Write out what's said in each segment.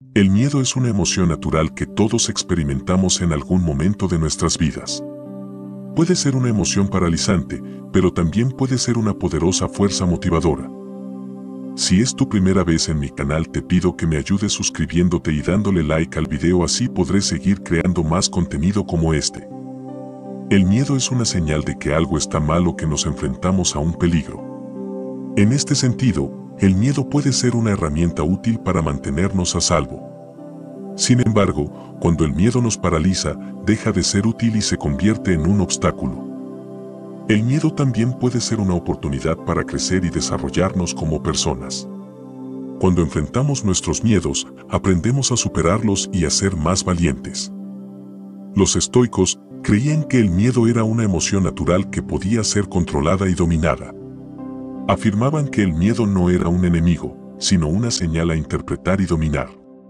El miedo es una emoción natural que todos experimentamos en algún momento de nuestras vidas. Puede ser una emoción paralizante, pero también puede ser una poderosa fuerza motivadora. Si es tu primera vez en mi canal, te pido que me ayudes suscribiéndote y dándole like al video, así podré seguir creando más contenido como este. El miedo es una señal de que algo está mal o que nos enfrentamos a un peligro. En este sentido, el miedo puede ser una herramienta útil para mantenernos a salvo. Sin embargo, cuando el miedo nos paraliza, deja de ser útil y se convierte en un obstáculo. El miedo también puede ser una oportunidad para crecer y desarrollarnos como personas. Cuando enfrentamos nuestros miedos, aprendemos a superarlos y a ser más valientes. Los estoicos creían que el miedo era una emoción natural que podía ser controlada y dominada. Afirmaban que el miedo no era un enemigo, sino una señal a interpretar y dominar.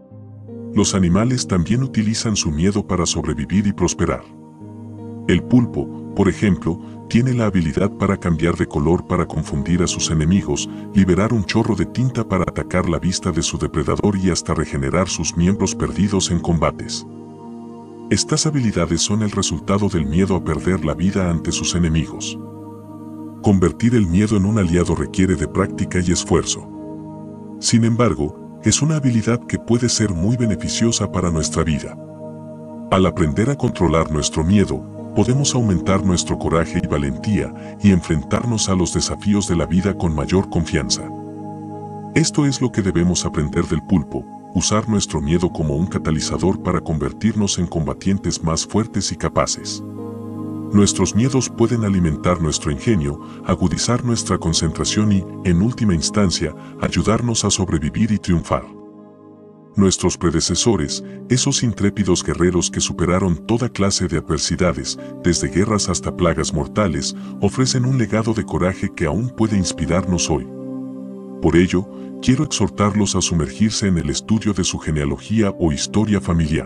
Los animales también utilizan su miedo para sobrevivir y prosperar. El pulpo, por ejemplo, tiene la habilidad para cambiar de color para confundir a sus enemigos, liberar un chorro de tinta para atacar la vista de su depredador y hasta regenerar sus miembros perdidos en combates. Estas habilidades son el resultado del miedo a perder la vida ante sus enemigos. Convertir el miedo en un aliado requiere de práctica y esfuerzo. Sin embargo, es una habilidad que puede ser muy beneficiosa para nuestra vida. Al aprender a controlar nuestro miedo, podemos aumentar nuestro coraje y valentía y enfrentarnos a los desafíos de la vida con mayor confianza. Esto es lo que debemos aprender del pulpo: usar nuestro miedo como un catalizador para convertirnos en combatientes más fuertes y capaces. Nuestros miedos pueden alimentar nuestro ingenio, agudizar nuestra concentración y, en última instancia, ayudarnos a sobrevivir y triunfar. Nuestros predecesores, esos intrépidos guerreros que superaron toda clase de adversidades, desde guerras hasta plagas mortales, ofrecen un legado de coraje que aún puede inspirarnos hoy. Por ello, quiero exhortarlos a sumergirse en el estudio de su genealogía o historia familiar.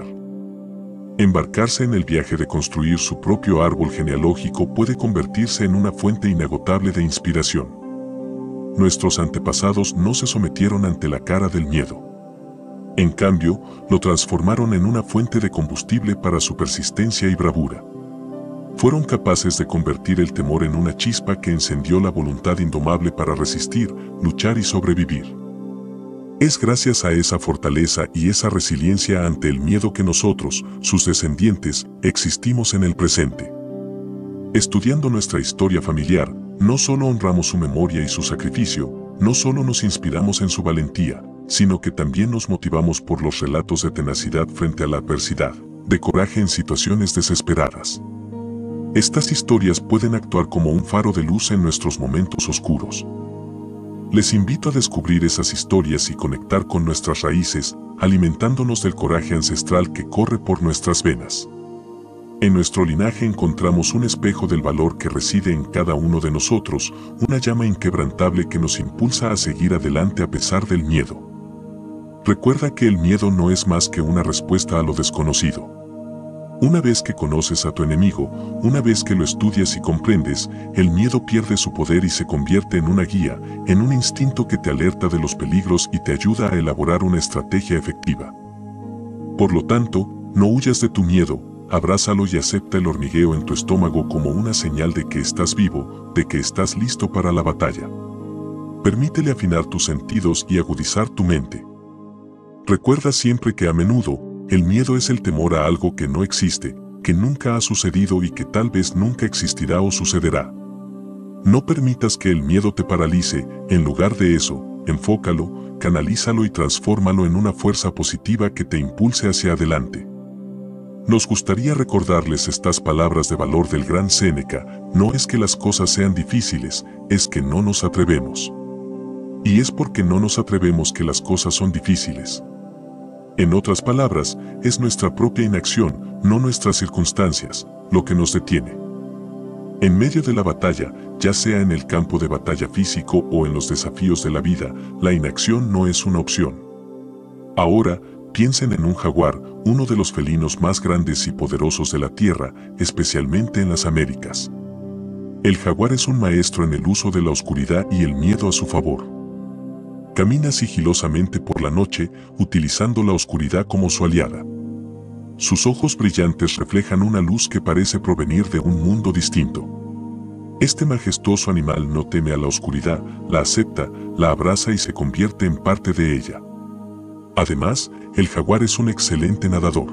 Embarcarse en el viaje de construir su propio árbol genealógico puede convertirse en una fuente inagotable de inspiración. Nuestros antepasados no se sometieron ante la cara del miedo. En cambio, lo transformaron en una fuente de combustible para su persistencia y bravura. Fueron capaces de convertir el temor en una chispa que encendió la voluntad indomable para resistir, luchar y sobrevivir. Es gracias a esa fortaleza y esa resiliencia ante el miedo que nosotros, sus descendientes, existimos en el presente. Estudiando nuestra historia familiar, no solo honramos su memoria y su sacrificio, no solo nos inspiramos en su valentía, sino que también nos motivamos por los relatos de tenacidad frente a la adversidad, de coraje en situaciones desesperadas. Estas historias pueden actuar como un faro de luz en nuestros momentos oscuros. Les invito a descubrir esas historias y conectar con nuestras raíces, alimentándonos del coraje ancestral que corre por nuestras venas. En nuestro linaje encontramos un espejo del valor que reside en cada uno de nosotros, una llama inquebrantable que nos impulsa a seguir adelante a pesar del miedo. Recuerda que el miedo no es más que una respuesta a lo desconocido. Una vez que conoces a tu enemigo, una vez que lo estudias y comprendes, el miedo pierde su poder y se convierte en una guía, en un instinto que te alerta de los peligros y te ayuda a elaborar una estrategia efectiva. Por lo tanto, no huyas de tu miedo, abrázalo y acepta el hormigueo en tu estómago como una señal de que estás vivo, de que estás listo para la batalla. Permítele afinar tus sentidos y agudizar tu mente. Recuerda siempre que a menudo, el miedo es el temor a algo que no existe, que nunca ha sucedido y que tal vez nunca existirá o sucederá. No permitas que el miedo te paralice, en lugar de eso, enfócalo, canalízalo y transfórmalo en una fuerza positiva que te impulse hacia adelante. Nos gustaría recordarles estas palabras de valor del gran Séneca: no es que las cosas sean difíciles, es que no nos atrevemos. Y es porque no nos atrevemos que las cosas son difíciles. En otras palabras, es nuestra propia inacción, no nuestras circunstancias, lo que nos detiene. En medio de la batalla, ya sea en el campo de batalla físico o en los desafíos de la vida, la inacción no es una opción. Ahora, piensen en un jaguar, uno de los felinos más grandes y poderosos de la Tierra, especialmente en las Américas. El jaguar es un maestro en el uso de la oscuridad y el miedo a su favor. Camina sigilosamente por la noche, utilizando la oscuridad como su aliada. Sus ojos brillantes reflejan una luz que parece provenir de un mundo distinto. Este majestuoso animal no teme a la oscuridad, la acepta, la abraza y se convierte en parte de ella. Además, el jaguar es un excelente nadador.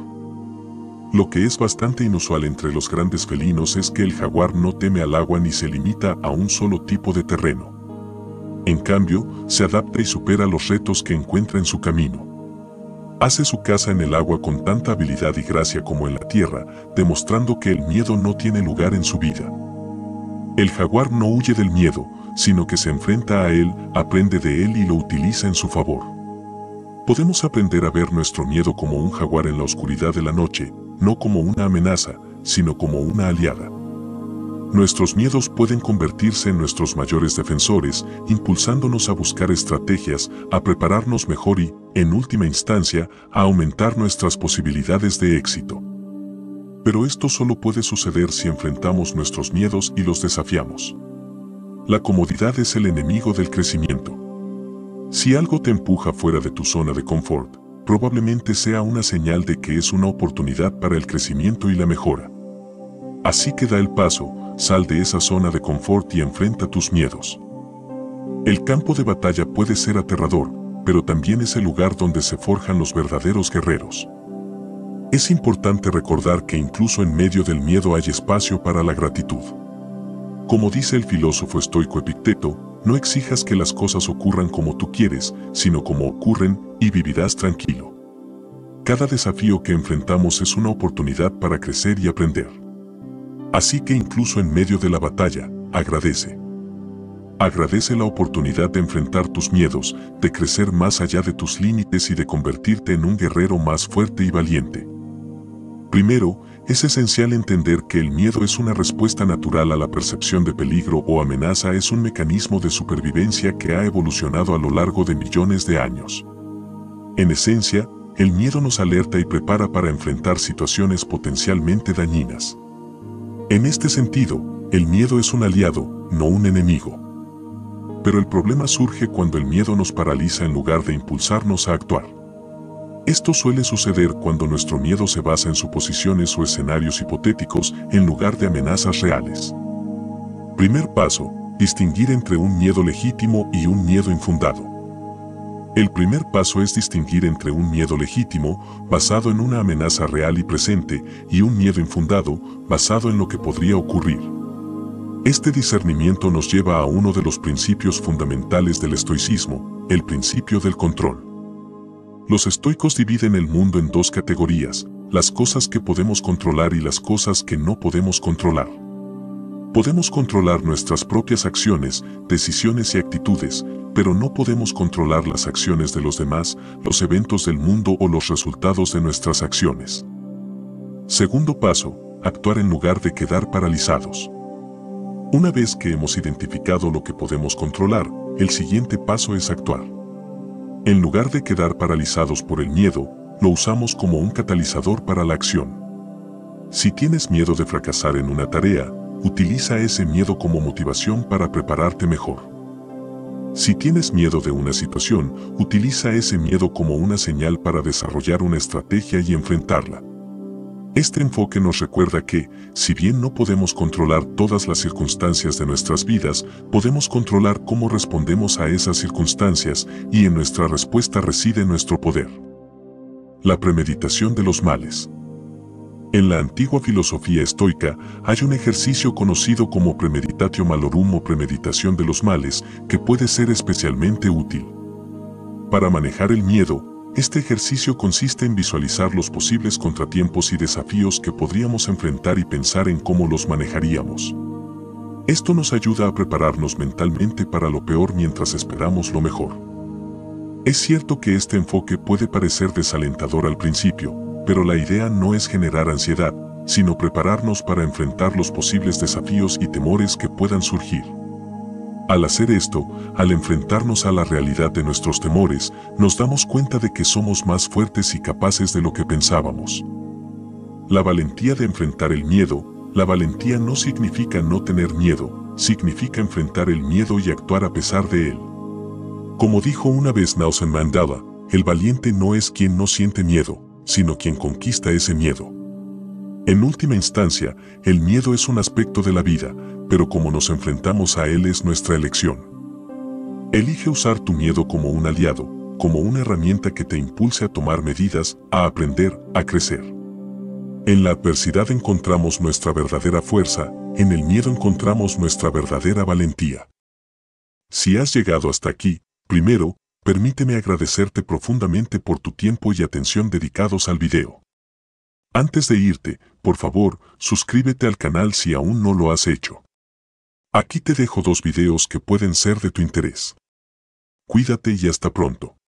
Lo que es bastante inusual entre los grandes felinos es que el jaguar no teme al agua ni se limita a un solo tipo de terreno. En cambio, se adapta y supera los retos que encuentra en su camino. Hace su casa en el agua con tanta habilidad y gracia como en la tierra, demostrando que el miedo no tiene lugar en su vida. El jaguar no huye del miedo, sino que se enfrenta a él, aprende de él y lo utiliza en su favor. Podemos aprender a ver nuestro miedo como un jaguar en la oscuridad de la noche, no como una amenaza, sino como una aliada. Nuestros miedos pueden convertirse en nuestros mayores defensores, impulsándonos a buscar estrategias, a prepararnos mejor y, en última instancia, a aumentar nuestras posibilidades de éxito. Pero esto solo puede suceder si enfrentamos nuestros miedos y los desafiamos. La comodidad es el enemigo del crecimiento. Si algo te empuja fuera de tu zona de confort, probablemente sea una señal de que es una oportunidad para el crecimiento y la mejora. Así que da el paso, sal de esa zona de confort y enfrenta tus miedos. El campo de batalla puede ser aterrador, pero también es el lugar donde se forjan los verdaderos guerreros. Es importante recordar que incluso en medio del miedo hay espacio para la gratitud. Como dice el filósofo estoico Epicteto, no exijas que las cosas ocurran como tú quieres, sino como ocurren, y vivirás tranquilo. Cada desafío que enfrentamos es una oportunidad para crecer y aprender. Así que incluso en medio de la batalla, agradece. Agradece la oportunidad de enfrentar tus miedos, de crecer más allá de tus límites y de convertirte en un guerrero más fuerte y valiente. Primero, es esencial entender que el miedo es una respuesta natural a la percepción de peligro o amenaza, es un mecanismo de supervivencia que ha evolucionado a lo largo de millones de años. En esencia, el miedo nos alerta y prepara para enfrentar situaciones potencialmente dañinas. En este sentido, el miedo es un aliado, no un enemigo. Pero el problema surge cuando el miedo nos paraliza en lugar de impulsarnos a actuar. Esto suele suceder cuando nuestro miedo se basa en suposiciones o escenarios hipotéticos en lugar de amenazas reales. Primer paso, distinguir entre un miedo legítimo y un miedo infundado. El primer paso es distinguir entre un miedo legítimo, basado en una amenaza real y presente, y un miedo infundado, basado en lo que podría ocurrir. Este discernimiento nos lleva a uno de los principios fundamentales del estoicismo, el principio del control. Los estoicos dividen el mundo en dos categorías, las cosas que podemos controlar y las cosas que no podemos controlar. Podemos controlar nuestras propias acciones, decisiones y actitudes, pero no podemos controlar las acciones de los demás, los eventos del mundo o los resultados de nuestras acciones. Segundo paso, actuar en lugar de quedar paralizados. Una vez que hemos identificado lo que podemos controlar, el siguiente paso es actuar. En lugar de quedar paralizados por el miedo, lo usamos como un catalizador para la acción. Si tienes miedo de fracasar en una tarea, utiliza ese miedo como motivación para prepararte mejor. Si tienes miedo de una situación, utiliza ese miedo como una señal para desarrollar una estrategia y enfrentarla. Este enfoque nos recuerda que, si bien no podemos controlar todas las circunstancias de nuestras vidas, podemos controlar cómo respondemos a esas circunstancias y en nuestra respuesta reside nuestro poder. La premeditación de los males. En la antigua filosofía estoica hay un ejercicio conocido como premeditatio malorum o premeditación de los males que puede ser especialmente útil. Para manejar el miedo, este ejercicio consiste en visualizar los posibles contratiempos y desafíos que podríamos enfrentar y pensar en cómo los manejaríamos. Esto nos ayuda a prepararnos mentalmente para lo peor mientras esperamos lo mejor. Es cierto que este enfoque puede parecer desalentador al principio, pero la idea no es generar ansiedad, sino prepararnos para enfrentar los posibles desafíos y temores que puedan surgir. Al hacer esto, al enfrentarnos a la realidad de nuestros temores, nos damos cuenta de que somos más fuertes y capaces de lo que pensábamos. La valentía de enfrentar el miedo, la valentía no significa no tener miedo, significa enfrentar el miedo y actuar a pesar de él. Como dijo una vez Nelson Mandela, el valiente no es quien no siente miedo, sino quien conquista ese miedo. En última instancia, el miedo es un aspecto de la vida, pero cómo nos enfrentamos a él es nuestra elección. Elige usar tu miedo como un aliado, como una herramienta que te impulse a tomar medidas, a aprender, a crecer. En la adversidad encontramos nuestra verdadera fuerza, en el miedo encontramos nuestra verdadera valentía. Si has llegado hasta aquí, primero, permíteme agradecerte profundamente por tu tiempo y atención dedicados al video. Antes de irte, por favor, suscríbete al canal si aún no lo has hecho. Aquí te dejo 2 videos que pueden ser de tu interés. Cuídate y hasta pronto.